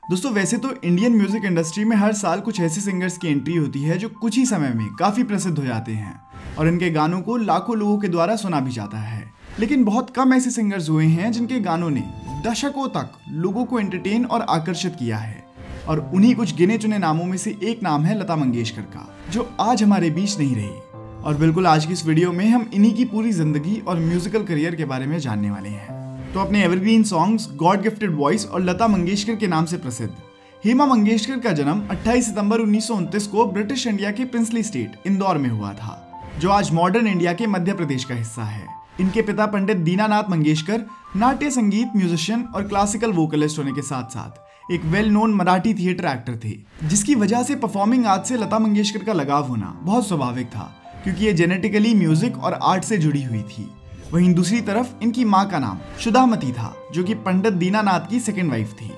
दोस्तों वैसे तो इंडियन म्यूजिक इंडस्ट्री में हर साल कुछ ऐसे सिंगर्स की एंट्री होती है जो कुछ ही समय में काफी प्रसिद्ध हो जाते हैं और इनके गानों को लाखों लोगों के द्वारा सुना भी जाता है। लेकिन बहुत कम ऐसे सिंगर्स हुए हैं जिनके गानों ने दशकों तक लोगों को एंटरटेन और आकर्षित किया है। और उन्हीं कुछ गिने चुने नामों में से एक नाम है लता मंगेशकर का, जो आज हमारे बीच नहीं रही। और बिल्कुल आज की इस वीडियो में हम इन्हीं की पूरी जिंदगी और म्यूजिकल करियर के बारे में जानने वाले हैं। तो अपने evergreen songs, god gifted voice और लता मंगेशकर के नाम से प्रसिद्ध हेमा मंगेशकर का जन्म 28 सितंबर 1929 को ब्रिटिश इंडिया के प्रिंसली स्टेट इंदौर में हुआ था, जो आज मॉडर्न इंडिया के मध्य प्रदेश का हिस्सा है। इनके पिता पंडित दीनानाथ मंगेशकर नाट्य संगीत म्यूजिशियन और क्लासिकल वोकलिस्ट होने के साथ साथ एक well known Marathi theatre actor थे, जिसकी वजह से परफॉर्मिंग आर्ट से लता मंगेशकर का लगाव होना बहुत स्वाभाविक था, क्योंकि ये जेनेटिकली म्यूजिक और आर्ट से जुड़ी हुई थी। वहीं दूसरी तरफ इनकी माँ का नाम सुधामती था, जो कि पंडित दीनानाथ की सेकेंड वाइफ थी।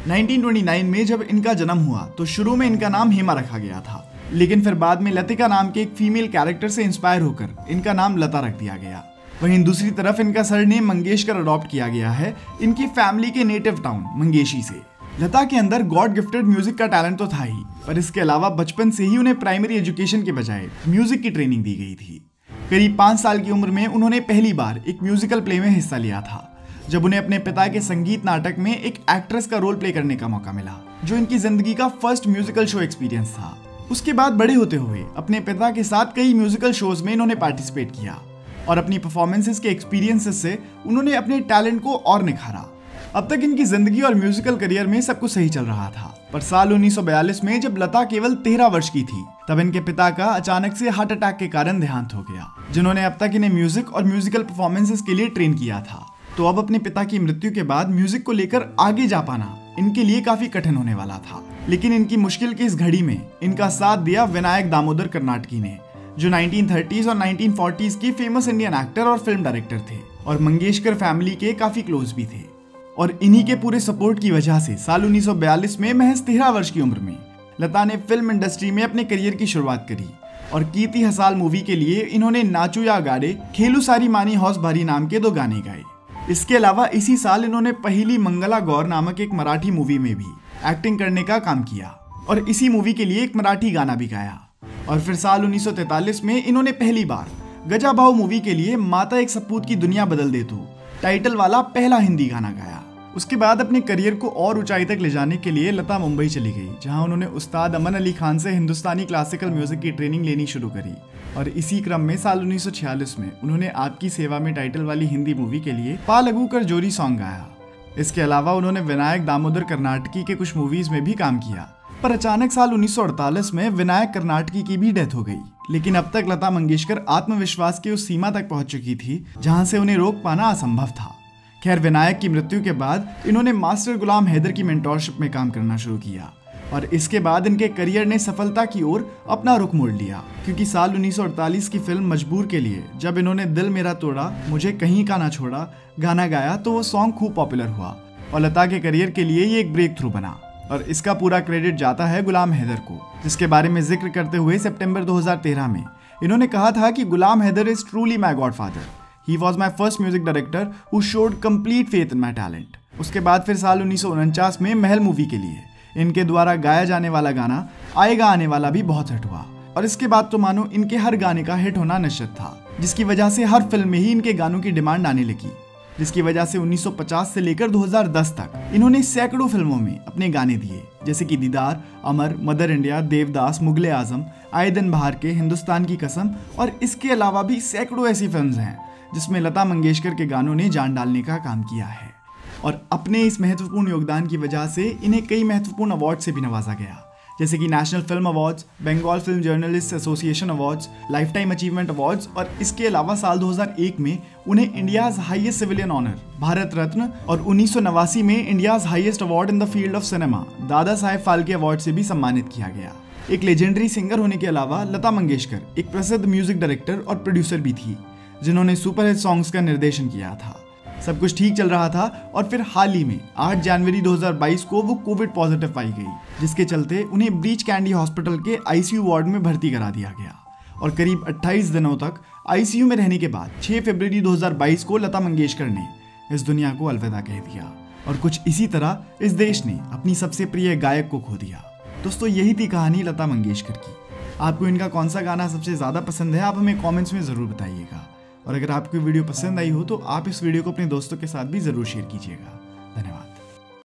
1929 में जब इनका जन्म हुआ तो शुरू में इनका नाम हेमा रखा गया था, लेकिन फिर बाद में लतिका नाम के एक फीमेल कैरेक्टर से इंस्पायर होकर इनका नाम लता रख दिया गया। वहीं दूसरी तरफ इनका सरनेम मंगेशकर अडॉप्ट किया गया है इनकी फैमिली के नेटिव टाउन मंगेशी से। लता के अंदर गॉड गिफ्टेड म्यूजिक का टैलेंट तो था ही, पर इसके अलावा बचपन से ही उन्हें प्राइमरी एजुकेशन के बजाय म्यूजिक की ट्रेनिंग दी गई थी। करीब 5 साल की उम्र में उन्होंने पहली बार एक म्यूजिकल प्ले में हिस्सा लिया था, जब उन्हें अपने पिता के संगीत नाटक में एक एक्ट्रेस का रोल प्ले करने का मौका मिला, जो इनकी जिंदगी का फर्स्ट म्यूजिकल शो एक्सपीरियंस था। उसके बाद बड़े होते हुए अपने पिता के साथ कई म्यूजिकल शोज में इन्होंने पार्टिसिपेट किया और अपनी परफॉर्मेंसेस के एक्सपीरियंसेस से उन्होंने अपने टैलेंट को और निखारा। अब तक इनकी जिंदगी और म्यूजिकल करियर में सब कुछ सही चल रहा था, पर साल 1942 में जब लता केवल 13 वर्ष की थी, तब इनके पिता का अचानक से हार्ट अटैक के कारण देहांत हो गया, जिन्होंने अब तक इन्हें म्यूजिक और म्यूजिकल परफॉर्मेंसेस के लिए ट्रेन किया था। तो अब अपने पिता की मृत्यु के बाद म्यूजिक को लेकर आगे जा पाना इनके लिए काफी कठिन होने वाला था। लेकिन इनकी मुश्किल की इस घड़ी में इनका साथ दिया विनायक दामोदर कर्नाटकी ने, जो 1930s और 1940s की फेमस इंडियन एक्टर और फिल्म डायरेक्टर थे और मंगेशकर फैमिली के काफी क्लोज भी थे। और इन्हीं के पूरे सपोर्ट की वजह से साल 1942 में महज 13 वर्ष की उम्र में लता ने फिल्म इंडस्ट्री में अपने करियर की शुरुआत करी और कीर्ति हसाल मूवी के लिए इन्होंने नाचू या गाड़े खेलू सारी मानी हौस भारी नाम के 2 गाने गाए। इसके अलावा इसी साल इन्होंने पहली मंगला गौर नामक एक मराठी मूवी में भी एक्टिंग करने का काम किया और इसी मूवी के लिए एक मराठी गाना भी गाया। और फिर साल 1943 में इन्होंने पहली बार गजा भाऊ मूवी के लिए माता एक सपूत की दुनिया बदल दे तू टाइटल वाला पहला हिंदी गाना गाया। उसके बाद अपने करियर को और ऊंचाई तक ले जाने के लिए लता मुंबई चली गई, जहां उन्होंने उस्ताद अमन अली खान से हिंदुस्तानी क्लासिकल म्यूजिक की ट्रेनिंग लेनी शुरू करी। और इसी क्रम में साल 1946 में उन्होंने आपकी सेवा में टाइटल वाली हिंदी मूवी के लिए पा लगू कर जोरी सॉन्ग गाया। इसके अलावा उन्होंने विनायक दामोदर कर्नाटकी के कुछ मूवीज में भी काम किया, पर अचानक साल 1948 में विनायक कर्नाटकी की भी डेथ हो गई। लेकिन अब तक लता मंगेशकर आत्मविश्वास की उस सीमा तक पहुंच चुकी थी जहां से उन्हें रोक पाना असंभव था। खैर, विनायक की मृत्यु के बाद इन्होंने मास्टर गुलाम हैदर की मेंटोरशिप में काम करना शुरू किया और इसके बाद इनके करियर ने सफलता की ओर अपना रुख मोड़ लिया, क्योंकि साल 1948 की फिल्म मजबूर के लिए जब इन्होंने दिल मेरा तोड़ा मुझे कहीं का ना छोड़ा गाना गाया तो वो सॉन्ग खूब पॉपुलर हुआ और लता के करियर के लिए ये एक ब्रेक थ्रू बना। और इसका पूरा क्रेडिट जाता है गुलाम हैदर को, जिसके बारे में जिक्र करते हुए सितंबर 2013 में इन्होंने कहा था कि Ghulam Haider is truly my godfather. He was my first music director who showed complete faith in my talent। उसके बाद फिर साल 1949 में महल मूवी के लिए इनके द्वारा गाया जाने वाला गाना आएगा आने वाला भी बहुत हिट हुआ और इसके बाद तो मानो इनके हर गाने का हिट होना निश्चित था, जिसकी वजह से हर फिल्म में ही इनके गानों की डिमांड आने लगी, जिसकी वजह से 1950 से लेकर 2010 तक इन्होंने सैकड़ों फिल्मों में अपने गाने दिए, जैसे कि दीदार, अमर, मदर इंडिया, देवदास, मुगले आजम, आए दिन बहार के, हिंदुस्तान की कसम और इसके अलावा भी सैकड़ों ऐसी फिल्म्स हैं जिसमें लता मंगेशकर के गानों ने जान डालने का काम किया है। और अपने इस महत्वपूर्ण योगदान की वजह से इन्हें कई महत्वपूर्ण अवार्ड से भी नवाजा गया, जैसे कि national film awards, Bengal film journalist association awards, lifetime achievement awards और इसके अलावा साल 2001 में उन्हें India's highest civilian honour Bharat Ratna और 1989 में India's highest award in the field of cinema Dada Saheb Phalke award से भी सम्मानित किया गया। एक लेजेंडरी सिंगर होने के अलावा लता मंगेशकर एक प्रसिद्ध म्यूजिक डायरेक्टर और प्रोड्यूसर भी थी, जिन्होंने सुपरहिट सॉन्ग्स का निर्देशन किया था। सब कुछ ठीक चल रहा था और फिर हाल ही में 8 जनवरी 2022 को वो कोविड पॉजिटिव पाई गई, जिसके चलते उन्हें ब्रीच कैंडी हॉस्पिटल के आईसीयू वार्ड में भर्ती करा दिया गया और करीब 28 दिनों तक आईसीयू में रहने के बाद 6 फरवरी 2022 को लता मंगेशकर ने इस दुनिया को अलविदा कह दिया। और कुछ इसी तरह इस देश ने अपनी सबसे प्रिय गायक को खो दिया। दोस्तों, यही थी कहानी लता मंगेशकर की। आपको इनका कौन सा गाना सबसे ज़्यादा पसंद है, आप हमें कमेंट्स में ज़रूर बताइएगा। और अगर आपको वीडियो पसंद आई हो तो आप इस वीडियो को अपने दोस्तों के साथ भी ज़रूर शेयर कीजिएगा।